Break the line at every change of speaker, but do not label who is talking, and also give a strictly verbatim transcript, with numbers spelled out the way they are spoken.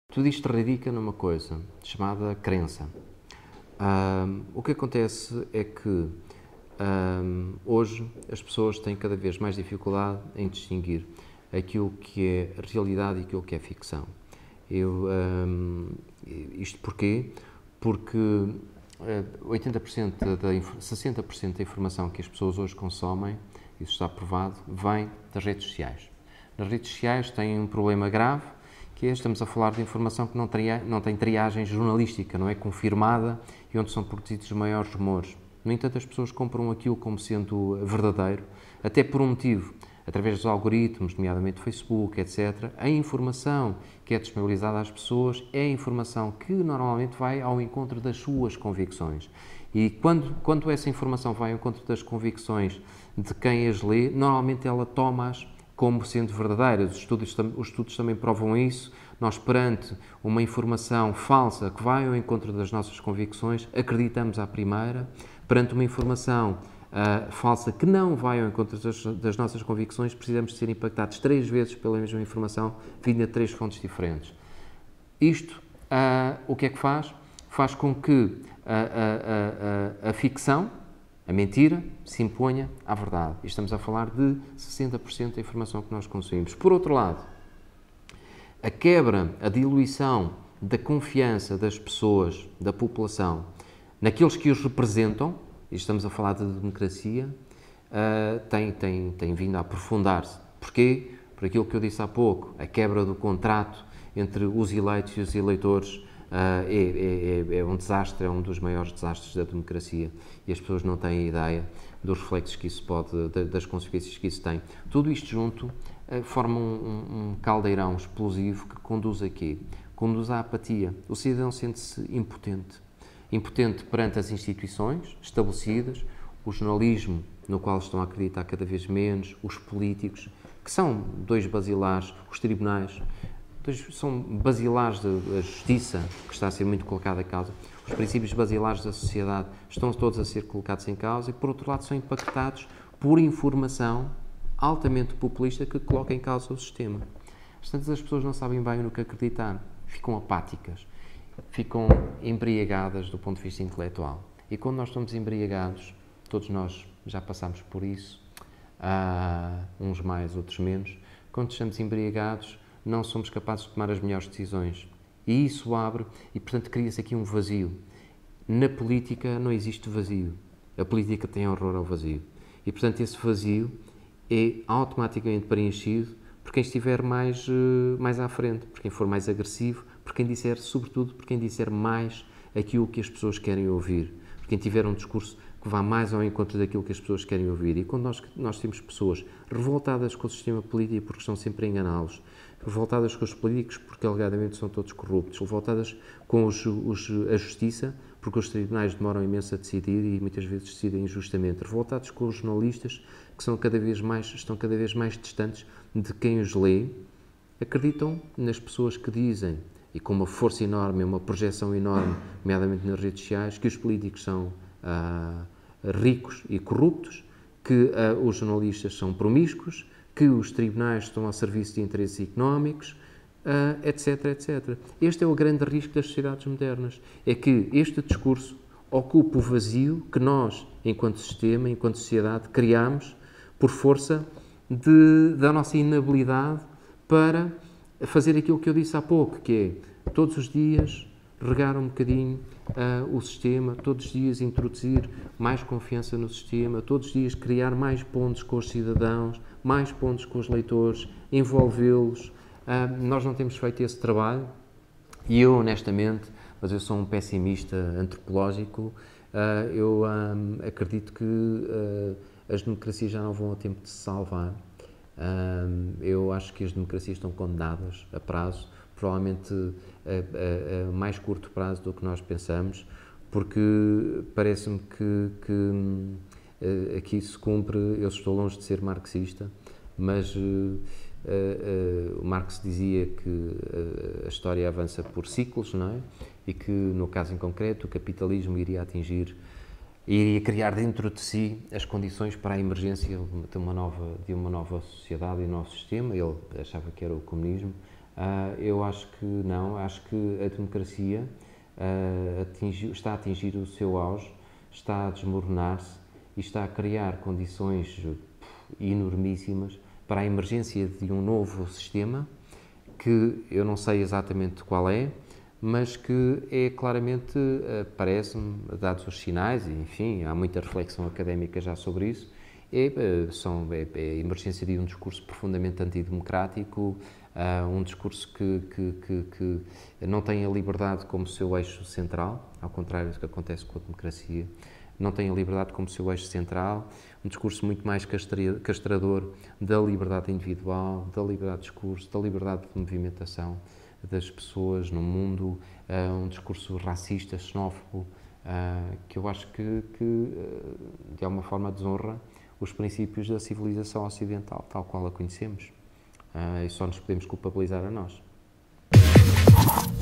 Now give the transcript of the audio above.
Tudo isto radica numa coisa chamada crença. Um, o que acontece é que um, hoje as pessoas têm cada vez mais dificuldade em distinguir aquilo que é realidade e aquilo que é ficção. Eu, um, isto porquê? Porque oitenta por cento da, sessenta por cento da informação que as pessoas hoje consomem, isso está provado, vem das redes sociais. Nas redes sociais têm um problema grave, que é, estamos a falar de informação que não, tria, não tem triagem jornalística, não é confirmada e onde são produzidos os maiores rumores. No entanto, as pessoas compram aquilo como sendo verdadeiro, até por um motivo, através dos algoritmos, nomeadamente Facebook, etcétera. A informação que é disponibilizada às pessoas é a informação que normalmente vai ao encontro das suas convicções. E quando, quando essa informação vai ao encontro das convicções de quem as lê, normalmente ela toma-as como sendo verdadeiras. Os estudos, os estudos também provam isso. Nós, perante uma informação falsa que vai ao encontro das nossas convicções, acreditamos à primeira. Perante uma informação uh, falsa que não vai ao encontro das, das nossas convicções, precisamos de ser impactados três vezes pela mesma informação, vinda de três fontes diferentes. Isto, uh, o que é que faz? Faz com que a, a, a, a ficção, a mentira, se imponha à verdade. E estamos a falar de sessenta por cento da informação que nós consumimos. Por outro lado, a quebra, a diluição da confiança das pessoas, da população, naqueles que os representam, e estamos a falar de democracia, uh, tem, tem, tem vindo a aprofundar-se. Porquê? Por aquilo que eu disse há pouco, a quebra do contrato entre os eleitos e os eleitores, Uh, é, é, é um desastre, é um dos maiores desastres da democracia e as pessoas não têm ideia dos reflexos que isso pode, das consequências que isso tem. Tudo isto junto uh, forma um, um, um caldeirão explosivo que conduz a quê? Conduz à apatia. O cidadão sente-se impotente. Impotente perante as instituições estabelecidas, o jornalismo no qual estão a acreditar cada vez menos, os políticos, que são dois basilares, os tribunais, são basilares da justiça, que está a ser muito colocada em causa. Os princípios basilares da sociedade estão todos a ser colocados em causa e, por outro lado, são impactados por informação altamente populista que coloca em causa o sistema. Portanto, as pessoas não sabem bem no que acreditar, ficam apáticas, ficam embriagadas do ponto de vista intelectual. E quando nós estamos embriagados, todos nós já passamos por isso, uh, uns mais, outros menos, quando estamos embriagados, não somos capazes de tomar as melhores decisões. E isso abre, e portanto cria-se aqui um vazio. Na política não existe vazio. A política tem horror ao vazio. E portanto esse vazio é automaticamente preenchido por quem estiver mais, mais à frente, por quem for mais agressivo, por quem disser, sobretudo, por quem disser mais aquilo que as pessoas querem ouvir, por quem tiver um discurso que vá mais ao encontro daquilo que as pessoas querem ouvir. E quando nós, nós temos pessoas revoltadas com o sistema político porque estão sempre a enganá-los, revoltadas com os políticos porque alegadamente são todos corruptos, revoltadas com os, os, a justiça porque os tribunais demoram imenso a decidir e muitas vezes decidem injustamente, revoltados com os jornalistas que são cada vez mais, estão cada vez mais distantes de quem os lê, acreditam nas pessoas que dizem, e com uma força enorme, uma projeção enorme, nomeadamente nas redes sociais, que os políticos são ah, ricos e corruptos, que ah, os jornalistas são promíscuos, que os tribunais estão a serviço de interesses económicos, uh, etc, etcétera. Este é o grande risco das sociedades modernas, é que este discurso ocupa o vazio que nós, enquanto sistema, enquanto sociedade, criamos por força de, da nossa inabilidade para fazer aquilo que eu disse há pouco, que é, todos os dias, regar um bocadinho uh, o sistema, todos os dias introduzir mais confiança no sistema, todos os dias criar mais pontos com os cidadãos, mais pontos com os leitores, envolvê-los. Uh, nós não temos feito esse trabalho e eu, honestamente, mas eu sou um pessimista antropológico, uh, eu um, acredito que uh, as democracias já não vão a tempo de se salvar. Um, eu acho que as democracias estão condenadas a prazo, provavelmente a, a, a mais curto prazo do que nós pensamos, porque parece-me que, que uh, aqui se cumpre, eu estou longe de ser marxista, mas uh, uh, uh, o Marx dizia que uh, a história avança por ciclos, não é? E que, no caso em concreto, o capitalismo iria atingir, iria criar dentro de si as condições para a emergência de uma nova, de uma nova sociedade e um novo sistema. Ele achava que era o comunismo. Eu acho que não, acho que a democracia atingiu, está a atingir o seu auge, está a desmoronar-se e está a criar condições enormíssimas para a emergência de um novo sistema que eu não sei exatamente qual é, mas que é claramente, parece-me, dados os sinais, e enfim, há muita reflexão académica já sobre isso, é, são, é, é a emergência de um discurso profundamente antidemocrático, uh, um discurso que, que, que, que não tem a liberdade como seu eixo central, ao contrário do que acontece com a democracia, não tem a liberdade como seu eixo central, um discurso muito mais castrador da liberdade individual, da liberdade de discurso, da liberdade de movimentação das pessoas no mundo, uh, um discurso racista, xenófobo, uh, que eu acho que, que uh, de alguma forma desonra os princípios da civilização ocidental, tal qual a conhecemos, uh, e só nos podemos culpabilizar a nós.